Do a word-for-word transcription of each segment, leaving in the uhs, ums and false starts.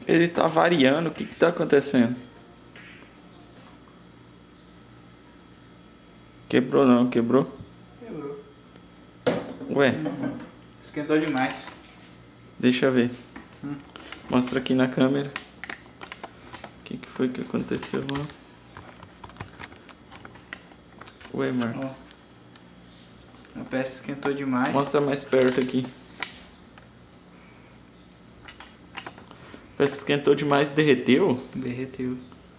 Ele tá variando, o que que tá acontecendo? Quebrou não, quebrou? Quebrou. Ué? Hum. Esquentou demais. Deixa eu ver. Hum. Mostra aqui na câmera. O que que foi que aconteceu lá? Ué, Marcos. Ó. A peça esquentou demais. Mostra mais perto aqui. A peça esquentou demais e derreteu? Derreteu.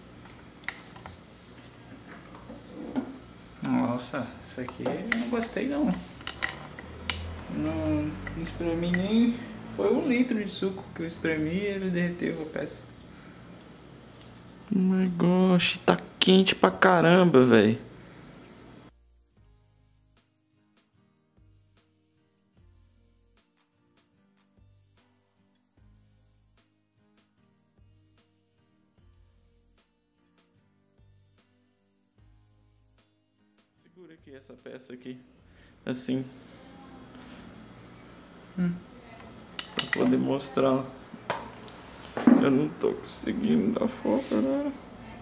Nossa, isso aqui eu não gostei não. Não, não espremi nem... Foi um litro de suco que eu espremi e ele derreteu a peça. Oh my gosh, tá quente pra caramba, velho. Segura aqui essa peça aqui, assim, Hum. pra poder mostrar. Eu não tô conseguindo dar foco agora.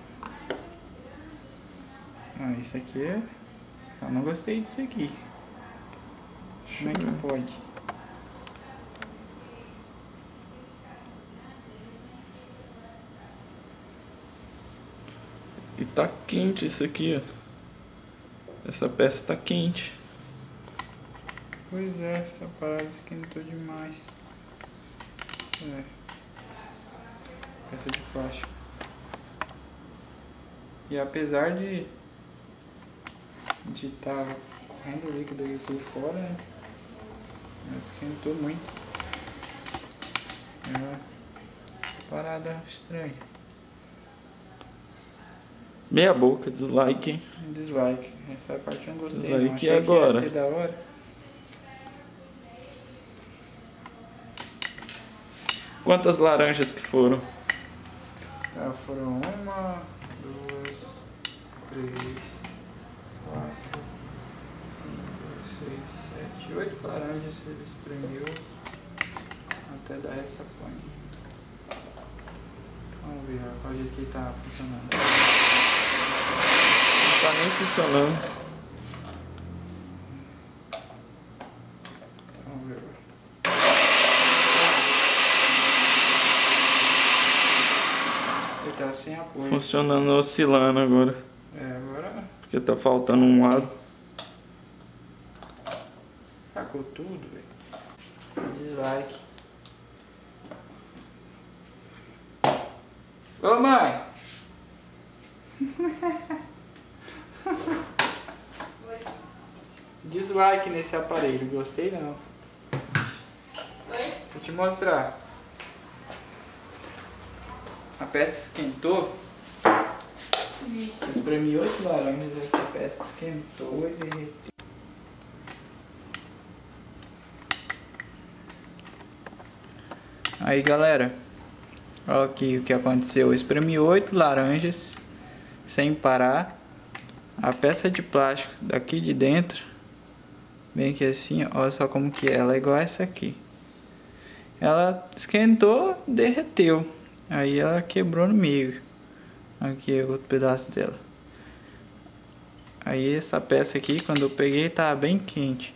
Ah, isso aqui é... Eu não gostei disso aqui. Como é que pode? E tá quente isso aqui, ó. Essa peça tá quente. Pois é, essa parada esquentou demais. É. Peça de plástico. E apesar de de estar tá correndo líquido aí por fora, né? Mas esquentou muito. É uma parada estranha. Meia boca, dislike, hein? Dislike. Essa parte eu não gostei. Dislike não. Achei agora. que ia ser da hora. Quantas laranjas que foram? Tá, foram uma, duas, três, quatro, cinco, seis, sete, oito laranjas ele espremeu até dar essa pane. Vamos ver qual jeito que tá funcionando. Não tá nem funcionando. Vamos ver. Ele tá sem apoio. Funcionando, oscilando agora. É, agora Porque tá faltando um lado. tacou tudo, velho. Dislike. Ô mãe! Dislike nesse aparelho, gostei não. Oi? Vou te mostrar. A peça esquentou. Isso. Eu espremi oito laranjas, essa peça esquentou e derreteu. Aí galera, olha aqui o que aconteceu. Eu espremi oito laranjas sem parar. A peça de plástico daqui de dentro, bem que assim, olha só como que é. Ela é igual a essa aqui. Ela esquentou, derreteu. Aí ela quebrou no meio. Aqui é outro pedaço dela. Aí essa peça aqui, quando eu peguei, tava bem quente.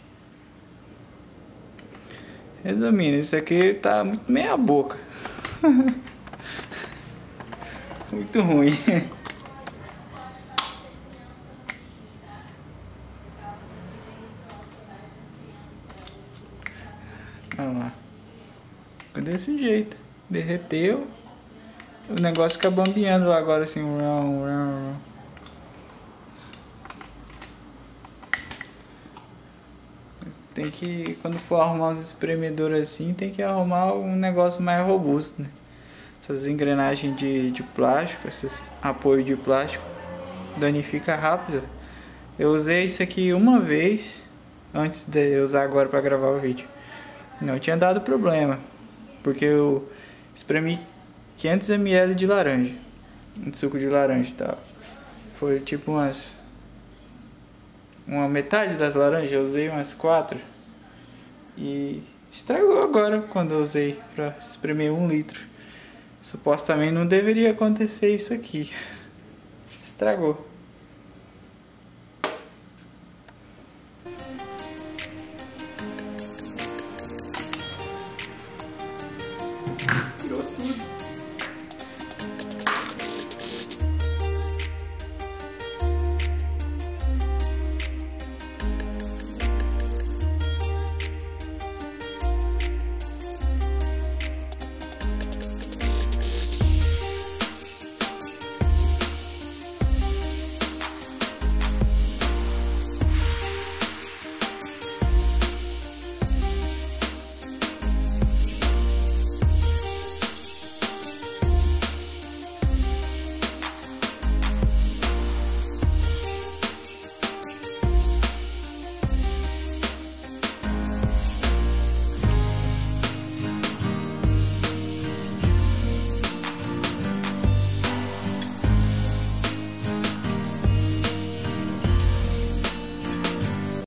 Resumindo, isso aqui tá muito meia boca. Muito ruim. Olha lá. Ficou desse jeito. Derreteu. O negócio fica bambeando lá agora assim. Rão, rão. Tem que, quando for arrumar os espremedores assim, tem que arrumar um negócio mais robusto, né? Essas engrenagens de, de plástico, esses apoios de plástico, danifica rápido. Eu usei isso aqui uma vez, antes de usar agora para gravar o vídeo. Não tinha dado problema, porque eu espremi quinhentos mililitros de laranja, de suco de laranja e tal. Foi tipo umas... uma metade das laranjas, eu usei umas quatro. E estragou agora quando eu usei para espremer um litro. Supostamente não deveria acontecer isso aqui. Estragou. Tirou tudo.